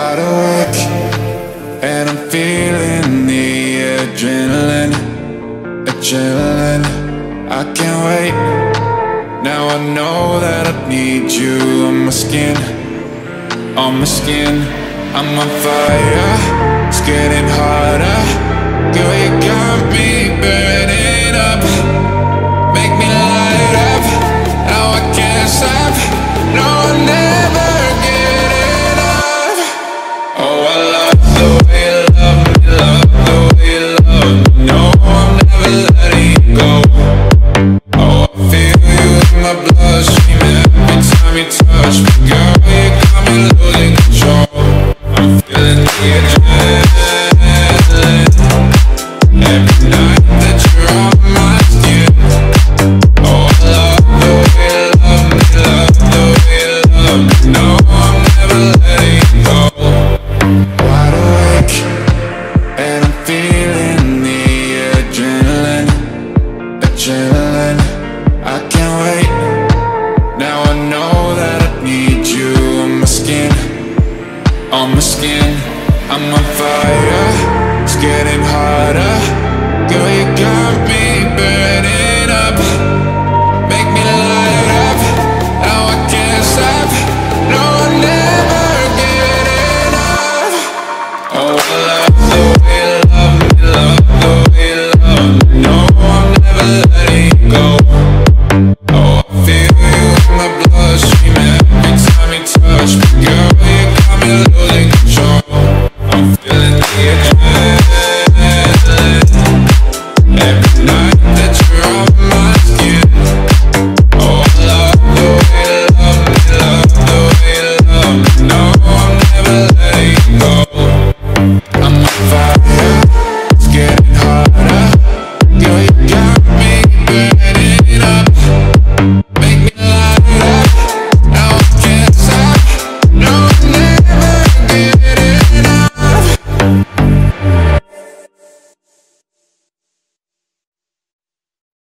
wide awake, and I'm feeling the adrenaline. I can't wait. Now I know that I need you on my skin. I'm on fire, it's getting harder. Girl, you got me burning up. Make me light up, now I can't stop. No, I'll never get enough. Oh, I love the way you love me, love the way you love me. No, I'm never letting you go. Oh, I feel you in my bloodstream every time you touch me. Girl, you got me losing control. I'm feeling the adrenaline every night that you're on my skin. Oh, I love the way you love me, love the way you love me. No, I'm never letting you go. Wide awake, and I'm feeling the adrenaline. I can't wait. Now I know that I need you on my skin. I'm on fire, it's getting harder. Girl, you got me burning up. Make me light up, now I can't stop. No, I'll never get enough. Oh, I love the way you love me, love the way you love me. No, I'm never letting you go. Oh, I feel you in my bloodstream every time you touch me. Girl, you got me losing control. I'm feeling the adrenaline every night that you're on my skin. Oh, I love the way you love me, love the way you love me. No, I'm never